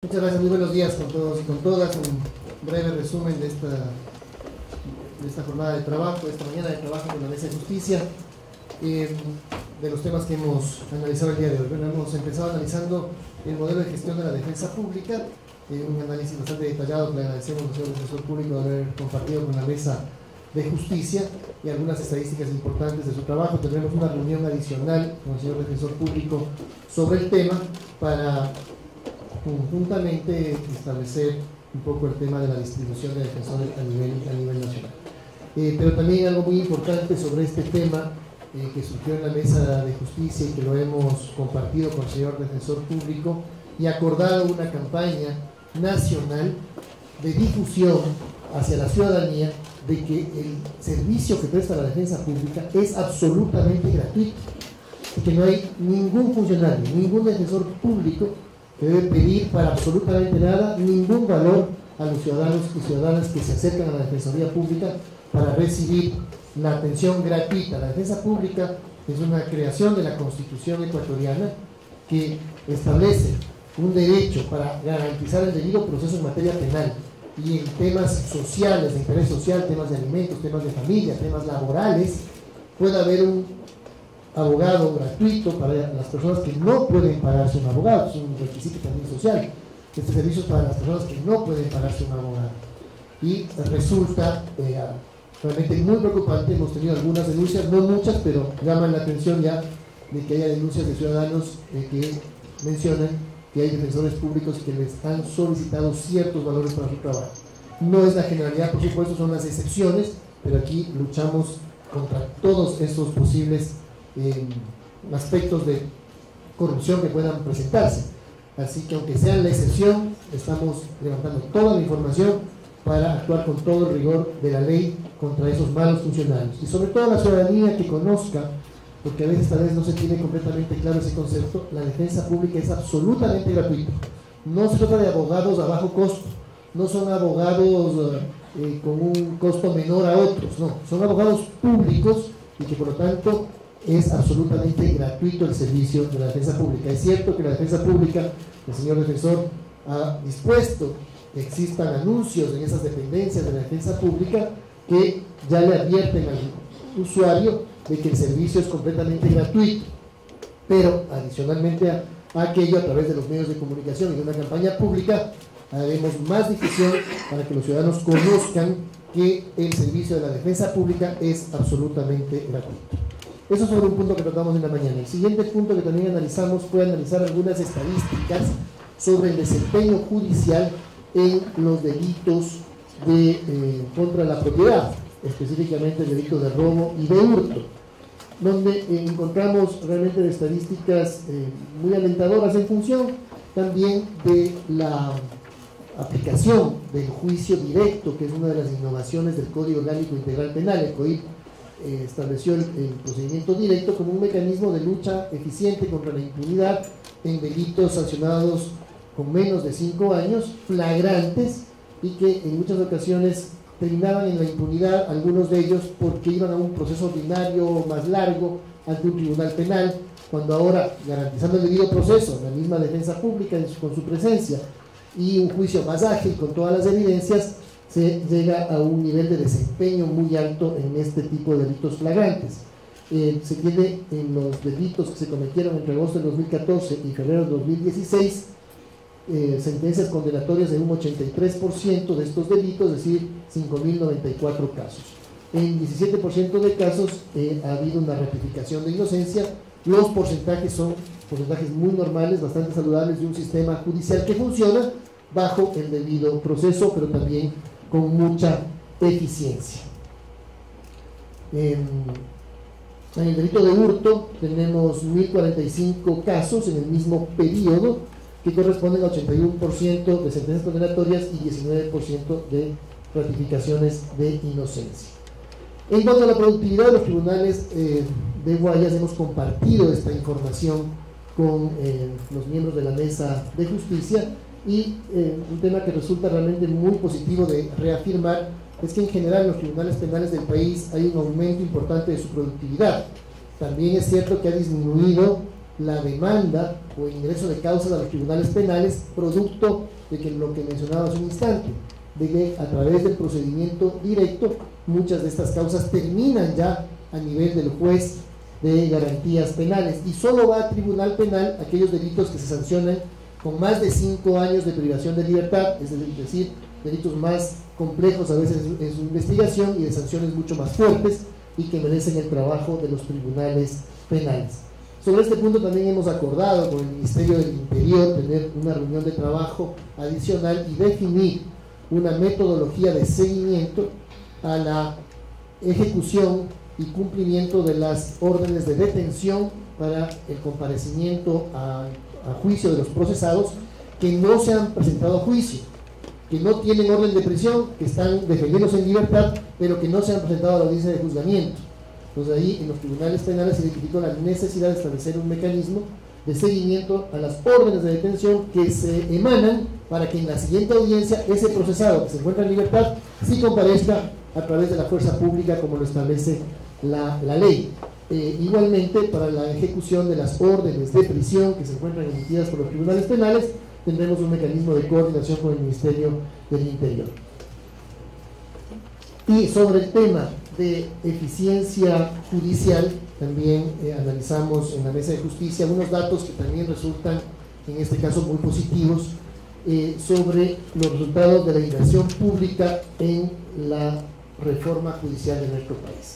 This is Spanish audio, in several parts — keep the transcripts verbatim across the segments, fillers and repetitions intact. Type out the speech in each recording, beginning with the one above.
Muchas gracias, muy buenos días con todos y con todas. Un breve resumen de esta, de esta jornada de trabajo, de esta mañana de trabajo con la Mesa de Justicia, eh, de los temas que hemos analizado el día de hoy. Bueno, hemos empezado analizando el modelo de gestión de la defensa pública, eh, un análisis bastante detallado que le agradecemos al señor defensor público de haber compartido con la Mesa de Justicia y algunas estadísticas importantes de su trabajo. Tendremos una reunión adicional con el señor defensor público sobre el tema para conjuntamente establecer un poco el tema de la distribución de defensores a nivel, a nivel nacional. Eh, pero también algo muy importante sobre este tema eh, que surgió en la Mesa de Justicia y que lo hemos compartido con el señor defensor público y acordado una campaña nacional de difusión hacia la ciudadanía de que el servicio que presta la defensa pública es absolutamente gratuito y que no hay ningún funcionario, ningún defensor público que debe pedir para absolutamente nada ningún valor a los ciudadanos y ciudadanas que se acercan a la Defensoría Pública para recibir la atención gratuita. La defensa pública es una creación de la Constitución ecuatoriana que establece un derecho para garantizar el debido proceso en materia penal y en temas sociales, de interés social, temas de alimentos, temas de familia, temas laborales, puede haber un abogado gratuito para las personas que no pueden pagarse un abogado. Es un requisito también social. Este servicio es para las personas que no pueden pagarse un abogado. Y resulta eh, realmente muy preocupante. Hemos tenido algunas denuncias, no muchas, pero llaman la atención ya de que haya denuncias de ciudadanos eh, que mencionan que hay defensores públicos que les han solicitado ciertos valores para su trabajo. No es la generalidad, por supuesto, son las excepciones, pero aquí luchamos contra todos estos posibles Eh, aspectos de corrupción que puedan presentarse. Así que aunque sea la excepción, estamos levantando toda la información para actuar con todo el rigor de la ley contra esos malos funcionarios. Y sobre todo la ciudadanía que conozca, porque a veces tal vez no se tiene completamente claro ese concepto, la defensa pública es absolutamente gratuita. No se trata de abogados a bajo costo, no son abogados eh, con un costo menor a otros, no, son abogados públicos y que por lo tanto es absolutamente gratuito el servicio de la defensa pública. Es cierto que la defensa pública, el señor defensor ha dispuesto que existan anuncios en esas dependencias de la defensa pública que ya le advierten al usuario de que el servicio es completamente gratuito, pero adicionalmente a, a aquello, a través de los medios de comunicación y de una campaña pública, haremos más difusión para que los ciudadanos conozcan que el servicio de la defensa pública es absolutamente gratuito. Eso sobre un punto que tratamos en la mañana. El siguiente punto que también analizamos fue analizar algunas estadísticas sobre el desempeño judicial en los delitos de, eh, contra la propiedad, específicamente el delito de robo y de hurto, donde eh, encontramos realmente estadísticas eh, muy alentadoras en función también de la aplicación del juicio directo, que es una de las innovaciones del Código Orgánico Integral Penal. El COIP Eh, estableció el, el procedimiento directo como un mecanismo de lucha eficiente contra la impunidad en delitos sancionados con menos de cinco años, flagrantes, y que en muchas ocasiones terminaban en la impunidad, algunos de ellos porque iban a un proceso ordinario más largo ante un tribunal penal, cuando ahora, garantizando el debido proceso, la misma defensa pública con su presencia y un juicio más ágil con todas las evidencias, se llega a un nivel de desempeño muy alto en este tipo de delitos flagrantes. Eh, se tiene en los delitos que se cometieron entre agosto de dos mil catorce y febrero de dos mil dieciséis eh, sentencias condenatorias de un ochenta y tres por ciento de estos delitos, es decir, cinco mil noventa y cuatro casos. En diecisiete por ciento de casos eh, ha habido una ratificación de inocencia. Los porcentajes son porcentajes muy normales, bastante saludables de un sistema judicial que funciona bajo el debido proceso, pero también con mucha eficiencia. En, en el delito de hurto tenemos mil cuarenta y cinco casos en el mismo periodo, que corresponden a ochenta y uno por ciento de sentencias condenatorias y diecinueve por ciento de ratificaciones de inocencia. En cuanto a la productividad de los tribunales eh, de Guayas, hemos compartido esta información con eh, los miembros de la Mesa de Justicia. Y eh, un tema que resulta realmente muy positivo de reafirmar es que en general en los tribunales penales del país hay un aumento importante de su productividad. También es cierto que ha disminuido la demanda o el ingreso de causas a los tribunales penales, producto de que lo que mencionaba hace un instante, de que a través del procedimiento directo muchas de estas causas terminan ya a nivel del juez de garantías penales, y solo va a tribunal penal aquellos delitos que se sancionan con más de cinco años de privación de libertad, es decir, delitos más complejos a veces en su investigación y de sanciones mucho más fuertes y que merecen el trabajo de los tribunales penales. Sobre este punto también hemos acordado con el Ministerio del Interior tener una reunión de trabajo adicional y definir una metodología de seguimiento a la ejecución y cumplimiento de las órdenes de detención para el comparecimiento a, a juicio de los procesados que no se han presentado a juicio, que no tienen orden de prisión, que están defendiéndose en libertad, pero que no se han presentado a la audiencia de juzgamiento. Entonces ahí en los tribunales penales se identificó la necesidad de establecer un mecanismo de seguimiento a las órdenes de detención que se emanan para que en la siguiente audiencia ese procesado que se encuentra en libertad sí comparezca a través de la fuerza pública como lo establece la, la ley. Eh, igualmente, para la ejecución de las órdenes de prisión que se encuentran emitidas por los tribunales penales, tendremos un mecanismo de coordinación con el Ministerio del Interior. Y sobre el tema de eficiencia judicial, también eh, analizamos en la Mesa de Justicia unos datos que también resultan, en este caso, muy positivos, eh, sobre los resultados de la inversión pública en la reforma judicial de nuestro país.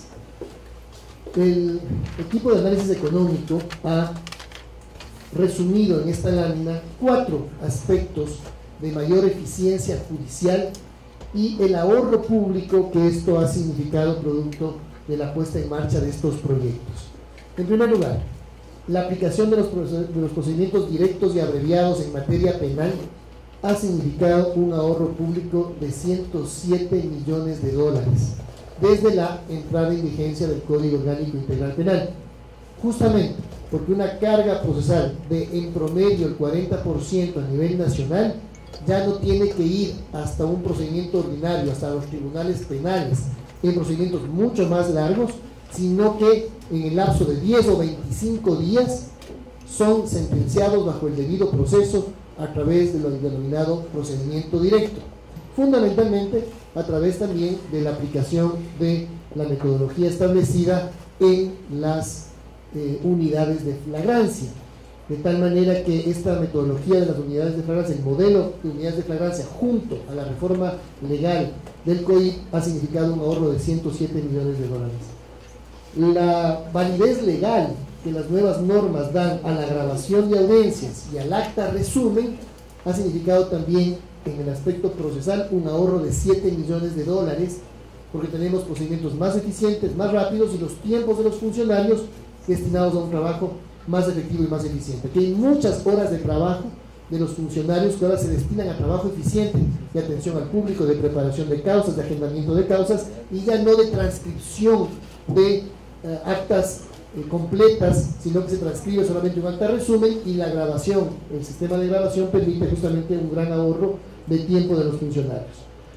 El equipo de análisis económico ha resumido en esta lámina cuatro aspectos de mayor eficiencia judicial y el ahorro público que esto ha significado producto de la puesta en marcha de estos proyectos. En primer lugar, la aplicación de los, de los procedimientos directos y abreviados en materia penal ha significado un ahorro público de ciento siete millones de dólares desde la entrada en vigencia del Código Orgánico Integral Penal, justamente porque una carga procesal de en promedio el cuarenta por ciento a nivel nacional ya no tiene que ir hasta un procedimiento ordinario, hasta los tribunales penales, en procedimientos mucho más largos, sino que en el lapso de diez o veinticinco días son sentenciados bajo el debido proceso a través de lo denominado procedimiento directo, fundamentalmente a través también de la aplicación de la metodología establecida en las eh, unidades de flagrancia, de tal manera que esta metodología de las unidades de flagrancia, el modelo de unidades de flagrancia junto a la reforma legal del C O I P ha significado un ahorro de ciento siete millones de dólares. La validez legal que las nuevas normas dan a la grabación de audiencias y al acta resumen ha significado también en el aspecto procesal un ahorro de siete millones de dólares, porque tenemos procedimientos más eficientes, más rápidos y los tiempos de los funcionarios destinados a un trabajo más efectivo y más eficiente. Que hay muchas horas de trabajo de los funcionarios que ahora se destinan a trabajo eficiente de atención al público, de preparación de causas, de agendamiento de causas y ya no de transcripción de eh, actas eh, completas, sino que se transcribe solamente un acta resumen y la grabación, el sistema de grabación permite justamente un gran ahorro de tiempo de los funcionarios.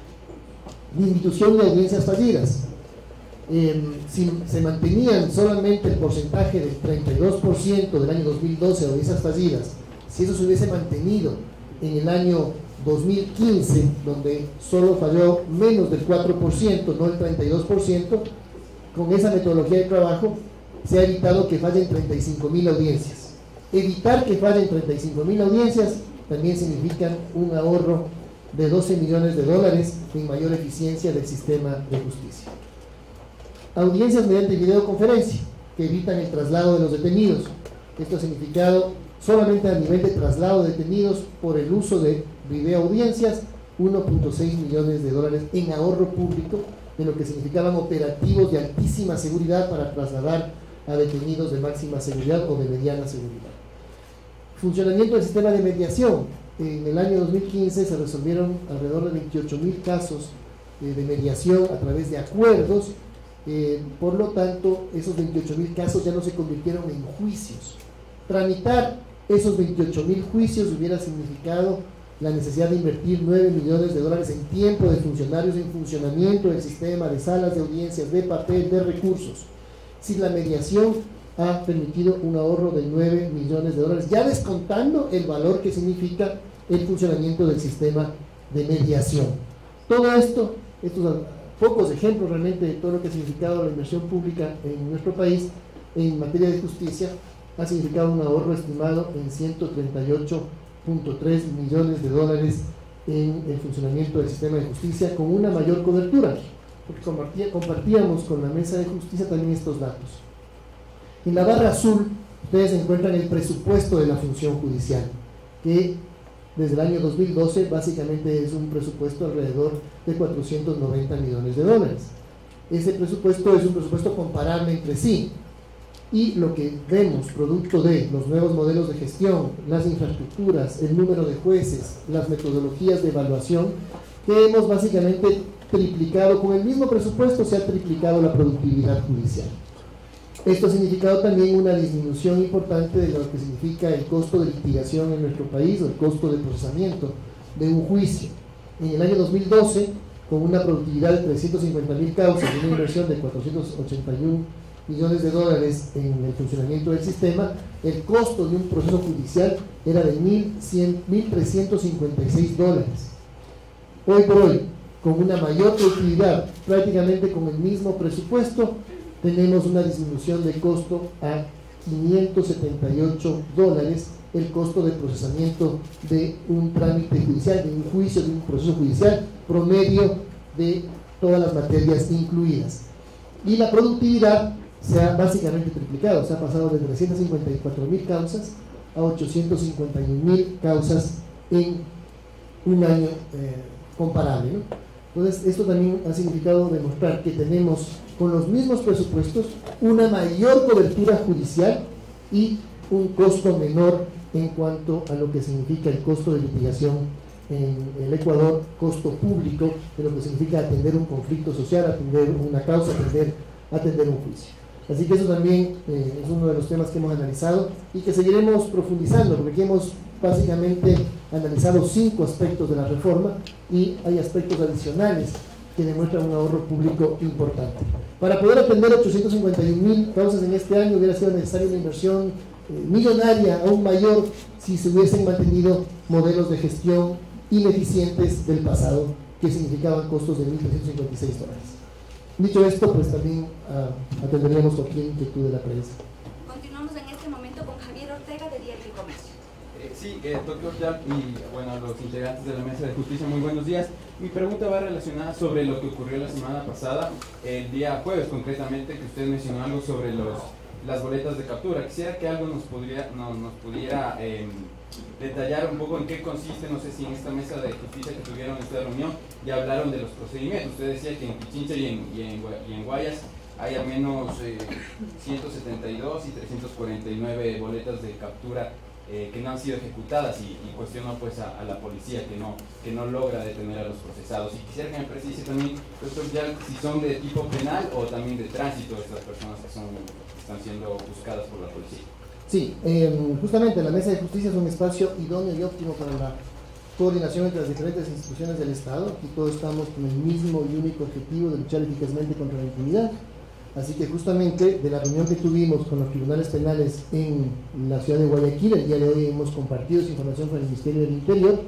Disminución de audiencias fallidas. Eh, si se mantenían solamente el porcentaje del treinta y dos por ciento del año dos mil doce de audiencias fallidas, si eso se hubiese mantenido en el año dos mil quince, donde solo falló menos del cuatro por ciento, no el treinta y dos por ciento, con esa metodología de trabajo se ha evitado que fallen treinta y cinco mil audiencias. Evitar que fallen treinta y cinco mil audiencias también significa un ahorro de doce millones de dólares en mayor eficiencia del sistema de justicia. Audiencias mediante videoconferencia que evitan el traslado de los detenidos. Esto ha significado solamente a nivel de traslado de detenidos por el uso de videoaudiencias uno punto seis millones de dólares en ahorro público, de lo que significaban operativos de altísima seguridad para trasladar a detenidos de máxima seguridad o de mediana seguridad. Funcionamiento del sistema de mediación. En el año dos mil quince se resolvieron alrededor de veintiocho mil casos eh, de mediación a través de acuerdos. Eh, por lo tanto, esos veintiocho mil casos ya no se convirtieron en juicios. Tramitar esos veintiocho mil juicios hubiera significado la necesidad de invertir nueve millones de dólares en tiempo de funcionarios, en funcionamiento del sistema, de salas de audiencias, de papel, de recursos. Si la mediación ha permitido un ahorro de nueve millones de dólares, ya descontando el valor que significa el funcionamiento del sistema de mediación. Todo esto, estos pocos ejemplos realmente de todo lo que ha significado la inversión pública en nuestro país en materia de justicia, ha significado un ahorro estimado en ciento treinta y ocho punto tres millones de dólares en el funcionamiento del sistema de justicia, con una mayor cobertura, porque compartía, compartíamos con la Mesa de Justicia también estos datos. En la barra azul ustedes encuentran el presupuesto de la función judicial, que desde el año dos mil doce básicamente es un presupuesto alrededor de cuatrocientos noventa millones de dólares. Ese presupuesto es un presupuesto comparable entre sí, y lo que vemos producto de los nuevos modelos de gestión, las infraestructuras, el número de jueces, las metodologías de evaluación, que hemos básicamente triplicado, con el mismo presupuesto se ha triplicado la productividad judicial. Esto ha significado también una disminución importante de lo que significa el costo de litigación en nuestro país, o el costo de procesamiento de un juicio. En el año dos mil doce, con una productividad de trescientas cincuenta mil causas y una inversión de cuatrocientos ochenta y uno millones de dólares en el funcionamiento del sistema, el costo de un proceso judicial era de mil trescientos cincuenta y seis dólares. Hoy por hoy, con una mayor productividad, prácticamente con el mismo presupuesto, tenemos una disminución de costo a quinientos setenta y ocho dólares el costo de procesamiento de un trámite judicial, de un juicio, de un proceso judicial promedio de todas las materias incluidas. Y la productividad se ha básicamente triplicado, se ha pasado de trescientas cincuenta y cuatro mil causas a ochocientas cincuenta y un mil causas en un año eh, comparable, ¿no? Entonces, esto también ha significado demostrar que tenemos, con los mismos presupuestos, una mayor cobertura judicial y un costo menor en cuanto a lo que significa el costo de litigación en el Ecuador, costo público de lo que significa atender un conflicto social, atender una causa, atender, atender un juicio. Así que eso también eh, es uno de los temas que hemos analizado y que seguiremos profundizando, porque aquí hemos básicamente analizado cinco aspectos de la reforma y hay aspectos adicionales que demuestran un ahorro público importante. Para poder atender ochocientas cincuenta y un mil causas en este año hubiera sido necesaria una inversión eh, millonaria, aún mayor, si se hubiesen mantenido modelos de gestión ineficientes del pasado que significaban costos de mil trescientos cincuenta y seis dólares. Dicho esto, pues también uh, atenderíamos cualquier inquietud de la prensa. Continuamos en este momento con Javier Ortega de Diario y Comercio. Eh, sí, eh, doctor Yap y bueno, los integrantes de la Mesa de Justicia, muy buenos días. Mi pregunta va relacionada sobre lo que ocurrió la semana pasada, el día jueves concretamente, que usted mencionó algo sobre los, las boletas de captura. Quisiera que algo nos, podría, no, nos pudiera eh, detallar un poco en qué consiste, no sé si en esta Mesa de Justicia que tuvieron esta reunión ya hablaron de los procedimientos. Usted decía que en Pichincha y en, y en, y en Guayas hay al menos eh, ciento setenta y dos y trescientas cuarenta y nueve boletas de captura eh, que no han sido ejecutadas y, y cuestionó pues a, a la policía que no, que no logra detener a los procesados. Y quisiera que me precise también, doctor, ya si son de tipo penal o también de tránsito estas personas que, son, que están siendo buscadas por la policía. Sí, eh, justamente la Mesa de Justicia es un espacio idóneo y óptimo para la coordinación entre las diferentes instituciones del Estado. Aquí todos estamos con el mismo y único objetivo de luchar eficazmente contra la impunidad. Así que justamente de la reunión que tuvimos con los tribunales penales en la ciudad de Guayaquil, el día de hoy hemos compartido esa información con el Ministerio del Interior,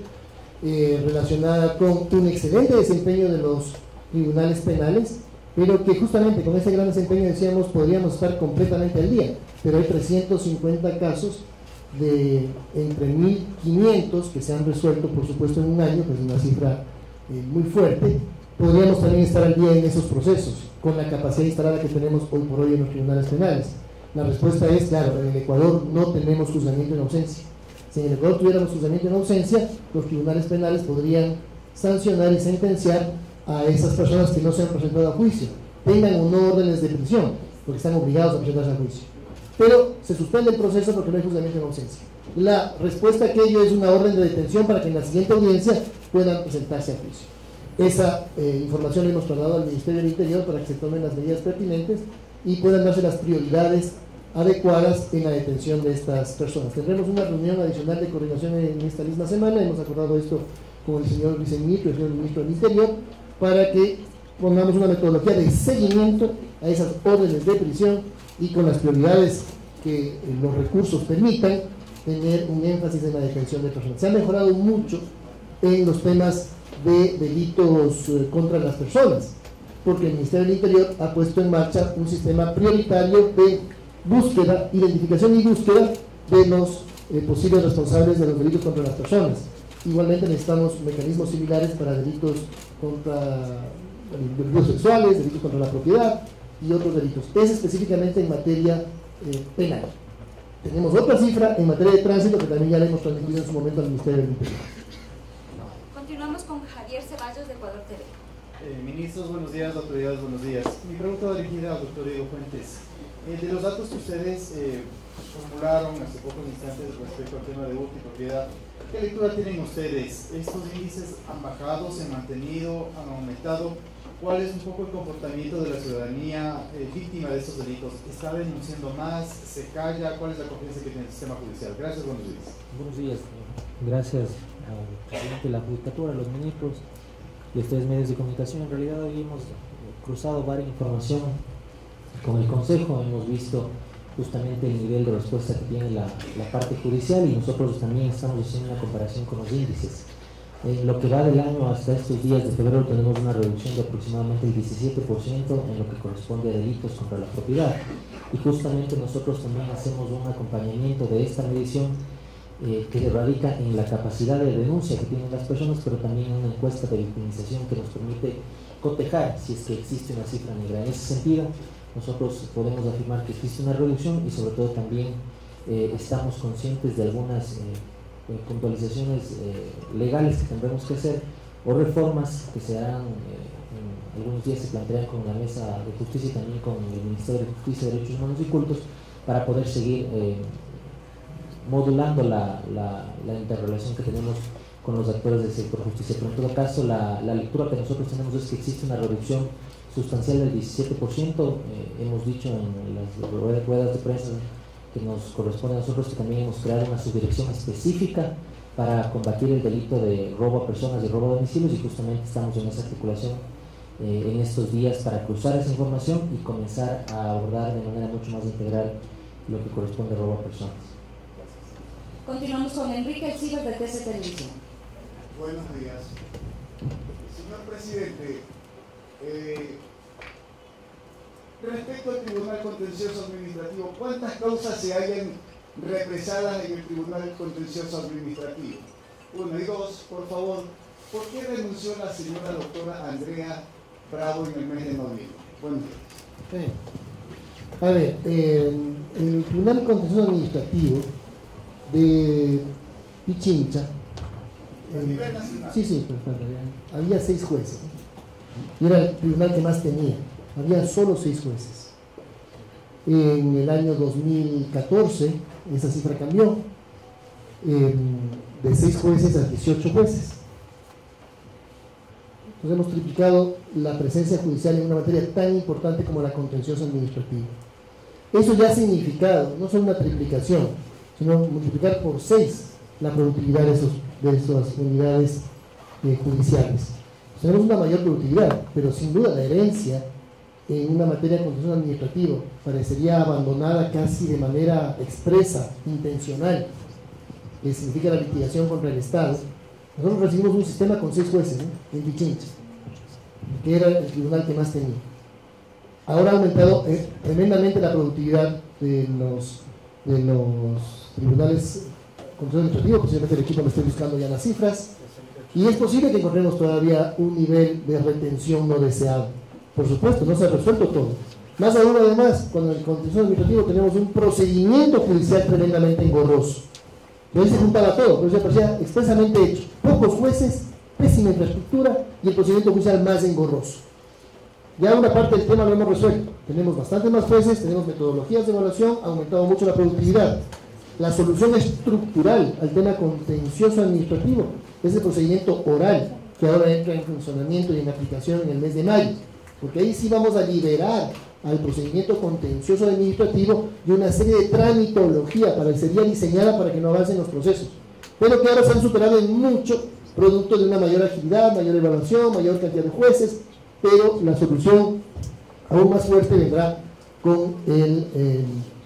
eh, relacionada con un excelente desempeño de los tribunales penales, pero que justamente con ese gran desempeño decíamos podríamos estar completamente al día, pero hay trescientos cincuenta casos de entre mil quinientos que se han resuelto, por supuesto, en un año, que es una cifra eh, muy fuerte. Podríamos también estar al día en esos procesos, con la capacidad instalada que tenemos hoy por hoy en los tribunales penales. La respuesta es, claro, en el Ecuador no tenemos juzgamiento en ausencia. Si en el Ecuador tuviéramos juzgamiento en ausencia, los tribunales penales podrían sancionar y sentenciar a esas personas que no se han presentado a juicio, tengan o no órdenes de prisión, porque están obligados a presentarse a juicio. Pero se suspende el proceso porque no hay juzgamiento en ausencia. La respuesta a aquello es una orden de detención para que en la siguiente audiencia puedan presentarse a juicio. Esa eh, información la hemos trasladado al Ministerio del Interior para que se tomen las medidas pertinentes y puedan darse las prioridades adecuadas en la detención de estas personas. Tendremos una reunión adicional de coordinación en esta misma semana. Hemos acordado esto con el señor viceministro y el señor ministro del Interior para que pongamos una metodología de seguimiento a esas órdenes de prisión y con las prioridades que eh, los recursos permitan tener un énfasis en la detención de personas. Se ha mejorado mucho en los temas de delitos eh, contra las personas, porque el Ministerio del Interior ha puesto en marcha un sistema prioritario de búsqueda, identificación y búsqueda de los eh, posibles responsables de los delitos contra las personas. Igualmente necesitamos mecanismos similares para delitos contra delitos sexuales, delitos contra la propiedad y otros delitos. Es específicamente en materia eh, penal. Tenemos otra cifra en materia de tránsito que también ya le hemos transmitido en su momento al Ministerio del Interior. Continuamos con Javier Ceballos de Ecuador T V. Eh, ministros, buenos días, autoridades, buenos días. Mi pregunta va dirigida al doctor Diego Fuentes. Eh, de los datos que ustedes eh, formularon hace pocos instantes respecto al tema de hurto y propiedad, ¿qué lectura tienen ustedes? ¿Estos índices han bajado, se han mantenido, han aumentado? ¿Cuál es un poco el comportamiento de la ciudadanía eh, víctima de estos delitos? ¿Está denunciando más? ¿Se calla? ¿Cuál es la confianza que tiene el sistema judicial? Gracias, buenos días. Buenos días. Gracias al presidente de la Judicatura, a los ministros y a ustedes medios de comunicación. En realidad hoy hemos cruzado varias información con el Consejo, hemos visto justamente el nivel de respuesta que tiene la, la parte judicial y nosotros también estamos haciendo una comparación con los índices. En lo que va del año hasta estos días de febrero tenemos una reducción de aproximadamente el diecisiete por ciento en lo que corresponde a delitos contra la propiedad, y justamente nosotros también hacemos un acompañamiento de esta medición eh, que radica en la capacidad de denuncia que tienen las personas, pero también en una encuesta de victimización que nos permite cotejar si es que existe una cifra negra. En ese sentido, nosotros podemos afirmar que existe una reducción y sobre todo también eh, estamos conscientes de algunas eh, puntualizaciones eh, legales que tendremos que hacer o reformas que se harán eh, en algunos días, se plantearán con la Mesa de Justicia y también con el Ministerio de Justicia, Derechos Humanos y Cultos, para poder seguir eh, modulando la, la, la interrelación que tenemos con los actores del sector justicia. Pero en todo caso, la, la lectura que nosotros tenemos es que existe una reducción sustancial del diecisiete por ciento. Eh, hemos dicho en las ruedas de prensa que nos corresponde a nosotros que también hemos creado una subdirección específica para combatir el delito de robo a personas y robo a domicilios, y justamente estamos en esa articulación eh, en estos días para cruzar esa información y comenzar a abordar de manera mucho más integral lo que corresponde a robo a personas. Continuamos con Enrique Alcibar de T C Televisión. Buenos días. Señor presidente, eh, respecto al Tribunal Contencioso Administrativo, ¿cuántas causas se hayan represadas en el Tribunal Contencioso Administrativo? Uno y dos, por favor, ¿por qué renunció la señora doctora Andrea Bravo en el mes de noviembre? Buenos días. Sí. A ver, eh, en el Tribunal Contencioso Administrativo de Pichincha, eh, sí, sí, perfecto, había seis jueces, ¿no? Y era el tribunal que más tenía. Había solo seis jueces. En el año dos mil catorce esa cifra cambió eh, de seis jueces a dieciocho jueces. Entonces hemos triplicado la presencia judicial en una materia tan importante como la contencioso administrativa. Eso ya ha significado no solo una triplicación, sino multiplicar por seis la productividad de, esos, de esas unidades eh, judiciales. Pues tenemos una mayor productividad, pero sin duda la herencia en una materia de contencioso administrativo parecería abandonada casi de manera expresa, intencional, que significa la litigación contra el Estado. Nosotros recibimos un sistema con seis jueces, ¿no?, en Pichincha, que era el tribunal que más tenía. Ahora ha aumentado eh, tremendamente la productividad de los, de los tribunales contencioso administrativo. Posiblemente el equipo me esté buscando ya las cifras, y es posible que encontremos todavía un nivel de retención no deseado. Por supuesto, no se ha resuelto todo. Más aún, además, cuando en el contencioso administrativo tenemos un procedimiento judicial tremendamente engorroso. Entonces se juntaba todo, pero se parecía expresamente hecho. Pocos jueces, pésima infraestructura y el procedimiento judicial más engorroso. Ya una parte del tema lo hemos resuelto. Tenemos bastantes más jueces, tenemos metodologías de evaluación, ha aumentado mucho la productividad. La solución estructural al tema contencioso administrativo es el procedimiento oral, que ahora entra en funcionamiento y en aplicación en el mes de mayo. Porque ahí sí vamos a liberar al procedimiento contencioso administrativo de una serie de tramitología para que sería diseñada para que no avancen los procesos, pero que ahora se han superado en mucho, producto de una mayor agilidad, mayor evaluación, mayor cantidad de jueces, pero la solución aún más fuerte vendrá con el, el,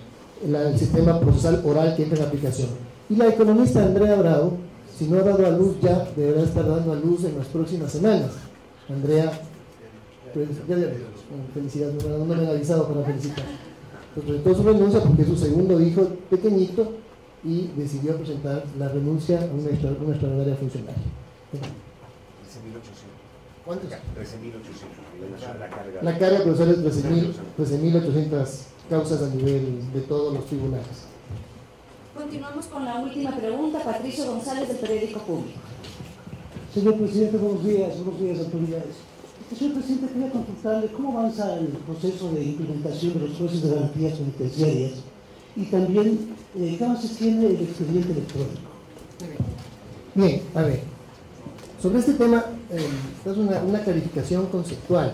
la, el sistema procesal oral que entra en aplicación. Y la economista Andrea Bravo, si no ha dado a luz ya, deberá estar dando a luz en las próximas semanas. Andrea, pues, ya, ya, felicidades, no, no me han avisado para felicitar. Pues presentó su renuncia porque es su segundo hijo pequeñito y decidió presentar la renuncia a una, extra, una extraordinaria funcionaria. trece mil ochocientos. ¿Cuántos? trece mil ochocientos. La carga, la carga procesal es trece mil ochocientas causas a nivel de todos los tribunales. Continuamos con la última pregunta. Patricio González, del Periódico Público. Señor presidente, buenos días, buenos días, autoridades. Señor presidente, quería consultarle cómo avanza el proceso de implementación de los jueces de garantías penitenciarias y también eh, qué avances tiene el expediente electrónico. Bien, a ver, sobre este tema, eh, es una, una clarificación conceptual.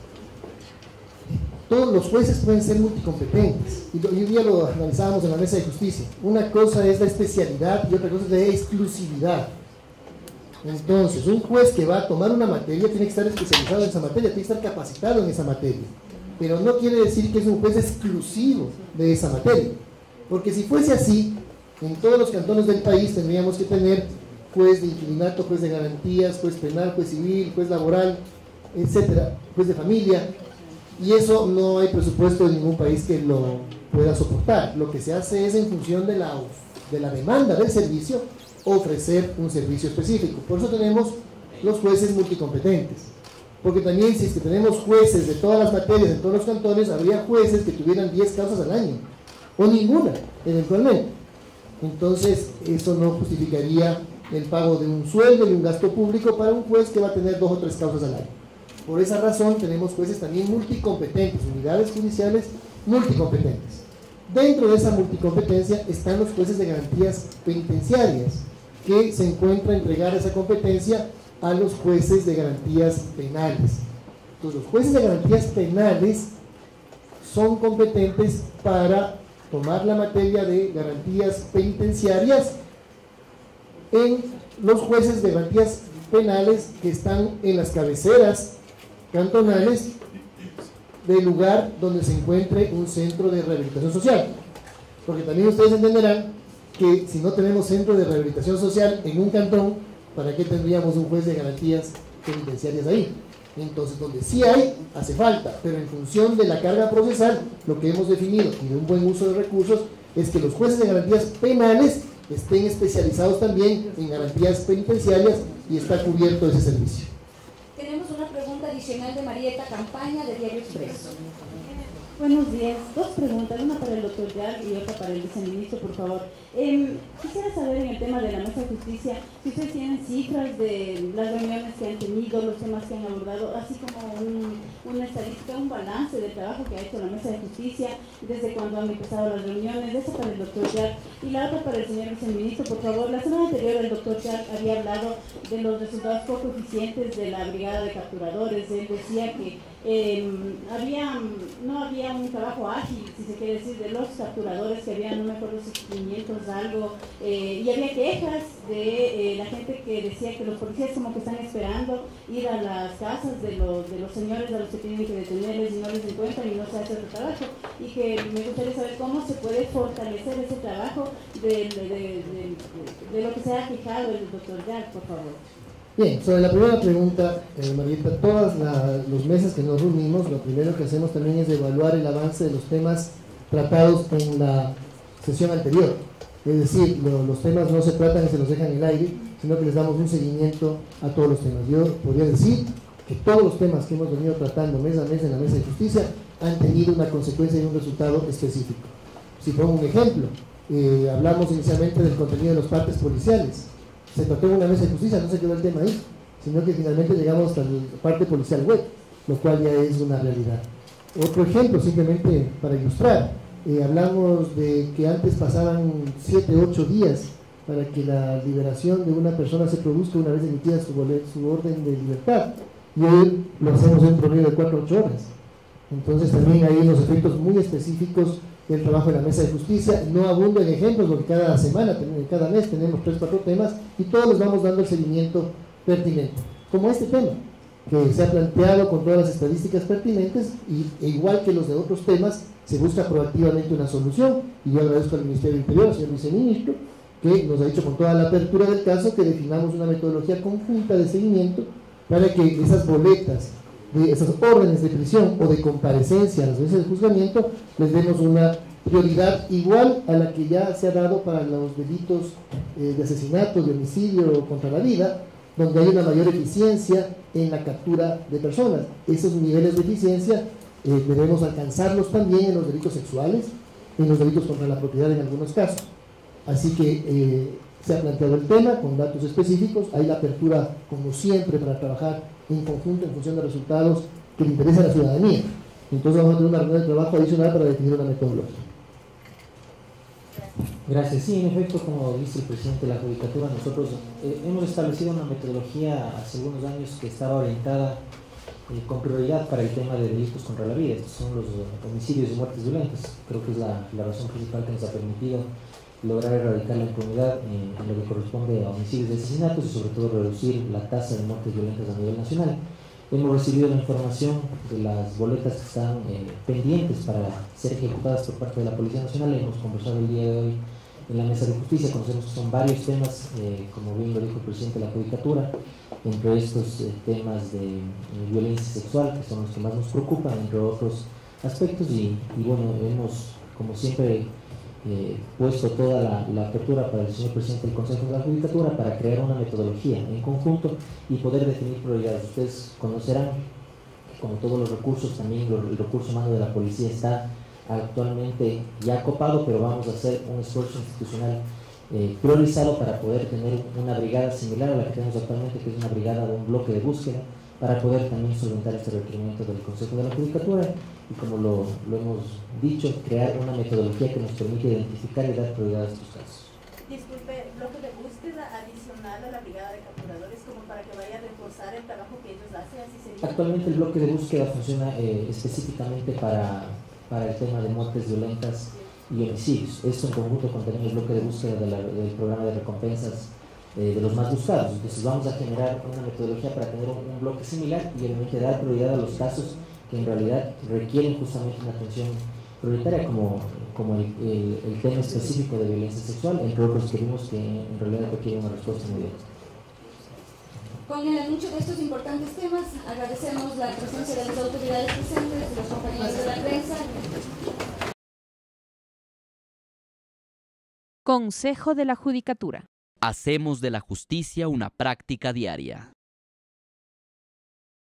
Todos los jueces pueden ser multicompetentes, y hoy día lo analizábamos en la mesa de justicia. Una cosa es la especialidad y otra cosa es la exclusividad. Entonces, un juez que va a tomar una materia tiene que estar especializado en esa materia, tiene que estar capacitado en esa materia. Pero no quiere decir que es un juez exclusivo de esa materia. Porque si fuese así, en todos los cantones del país tendríamos que tener juez de inquilinato, juez de garantías, juez penal, juez civil, juez laboral, etcétera, juez de familia. Y eso no hay presupuesto en ningún país que lo pueda soportar. Lo que se hace es en función de la, de la demanda del servicio, ofrecer un servicio específico. Por eso tenemos los jueces multicompetentes, porque también si es que tenemos jueces de todas las materias en todos los cantones, habría jueces que tuvieran diez causas al año, o ninguna, eventualmente. Entonces eso no justificaría el pago de un sueldo y un gasto público para un juez que va a tener dos o tres causas al año. Por esa razón tenemos jueces también multicompetentes, unidades judiciales multicompetentes. Dentro de esa multicompetencia están los jueces de garantías penitenciarias, que se encuentra entregar esa competencia a los jueces de garantías penales. Entonces, los jueces de garantías penales son competentes para tomar la materia de garantías penitenciarias en los jueces de garantías penales que están en las cabeceras cantonales del lugar donde se encuentre un centro de rehabilitación social. Porque también ustedes entenderán que si no tenemos centro de rehabilitación social en un cantón, ¿para qué tendríamos un juez de garantías penitenciarias ahí? Entonces, donde sí hay, hace falta, pero en función de la carga procesal, lo que hemos definido y de un buen uso de recursos es que los jueces de garantías penales estén especializados también en garantías penitenciarias y está cubierto ese servicio. Tenemos una pregunta adicional de Marieta Campaña, de Diario Expreso. Buenos días. Dos preguntas, una para el doctor Yar y otra para el viceministro, por favor. Eh, quisiera saber en el tema de la mesa de justicia, si ustedes tienen cifras de las reuniones que han tenido, los temas que han abordado, así como un, una estadística, un balance del trabajo que ha hecho la mesa de justicia, desde cuando han empezado las reuniones. Esa para el doctor Yar. Y la otra para el señor viceministro, por favor. La semana anterior el doctor Yar había hablado de los resultados poco eficientes de la brigada de capturadores. Él decía que eh, había, no había un trabajo ágil, si se quiere decir, de los capturadores, que había, no me acuerdo si quinientos algo, eh, y había quejas de eh, la gente que decía que los policías como que están esperando ir a las casas de los, de los señores a los que tienen que detenerles y no les encuentran y no se hace el trabajo, y que me gustaría saber cómo se puede fortalecer ese trabajo de, de, de, de, de lo que se ha quejado el doctor Yar, por favor. Bien, sobre la primera pregunta, eh, Marieta, todos los meses que nos reunimos, lo primero que hacemos también es evaluar el avance de los temas tratados en la sesión anterior. Es decir, lo, los temas no se tratan y se los dejan en el aire, sino que les damos un seguimiento a todos los temas. Yo podría decir que todos los temas que hemos venido tratando mes a mes en la mesa de justicia han tenido una consecuencia y un resultado específico. Si pongo un ejemplo, eh, hablamos inicialmente del contenido de los partes policiales. Se trató en una mesa de justicia, no se quedó el tema ahí, sino que finalmente llegamos hasta la parte policial web, lo cual ya es una realidad. Otro ejemplo, simplemente para ilustrar, eh, hablamos de que antes pasaban siete, ocho días para que la liberación de una persona se produzca una vez emitida su, su orden de libertad, y hoy lo hacemos en un promedio de cuatro a ocho horas. Entonces también hay unos efectos muy específicos del trabajo de la mesa de justicia. No abundo en ejemplos porque cada semana, cada mes tenemos tres, cuatro temas y todos les vamos dando el seguimiento pertinente, como este tema que se ha planteado con todas las estadísticas pertinentes y, e igual que los de otros temas se busca proactivamente una solución, y yo agradezco al Ministerio del Interior, al señor viceministro, que nos ha dicho con toda la apertura del caso que definamos una metodología conjunta de seguimiento para que esas boletas, de esas órdenes de prisión o de comparecencia a las veces de juzgamiento, les demos una prioridad igual a la que ya se ha dado para los delitos eh, de asesinato, de homicidio contra la vida, donde hay una mayor eficiencia en la captura de personas. Esos niveles de eficiencia eh, debemos alcanzarlos también en los delitos sexuales, en los delitos contra la propiedad en algunos casos. Así que eh, se ha planteado el tema con datos específicos, hay la apertura como siempre para trabajar en conjunto en función de resultados que le interesan a la ciudadanía. Entonces vamos a tener una reunión de trabajo adicional para definir una metodología. Gracias. Sí, en efecto, como dice el presidente de la Judicatura, nosotros eh, hemos establecido una metodología hace algunos años que estaba orientada eh, con prioridad para el tema de delitos contra la vida. Estos son los homicidios y muertes violentas. Creo que es la, la razón principal que nos ha permitido lograr erradicar la impunidad en, en lo que corresponde a homicidios y asesinatos, y sobre todo reducir la tasa de muertes violentas a nivel nacional. Hemos recibido la información de las boletas que están eh, pendientes para ser ejecutadas por parte de la Policía Nacional. Hemos conversado el día de hoy en la Mesa de Justicia. Conocemos que son varios temas, eh, como bien lo dijo el presidente de la Judicatura, entre estos eh, temas de eh, violencia sexual, que son los que más nos preocupan, entre otros aspectos, y, y bueno, hemos, como siempre, Eh, puesto toda la, la apertura para el señor presidente del Consejo de la Judicatura para crear una metodología en conjunto y poder definir prioridades. Ustedes conocerán que, como todos los recursos, también el recurso humano de la policía está actualmente ya copado, pero vamos a hacer un esfuerzo institucional eh, priorizado para poder tener una brigada similar a la que tenemos actualmente, que es una brigada de un bloque de búsqueda, para poder también solventar este requerimiento del Consejo de la Judicatura y, como lo, lo hemos dicho, crear una metodología que nos permite identificar y dar prioridad a estos casos. Disculpe, bloque de búsqueda adicional a la brigada de capturadores, como para que vaya a reforzar el trabajo que ellos hacen, así sería. Actualmente el bloque de búsqueda funciona eh, específicamente para, para el tema de muertes violentas y homicidios. Esto en conjunto con también el bloque de búsqueda de la, del programa de recompensas eh, de los más buscados. Entonces vamos a generar una metodología para tener un, un bloque similar y obviamente dar prioridad a los casos que en realidad requieren justamente una atención prioritaria, como, como el, el, el tema específico de violencia sexual, entre otros que vimos que en realidad requiere una respuesta inmediata. Con el anuncio de estos importantes temas, agradecemos la presencia de las autoridades presentes, de los compañeros de la prensa. Consejo de la Judicatura. Hacemos de la justicia una práctica diaria.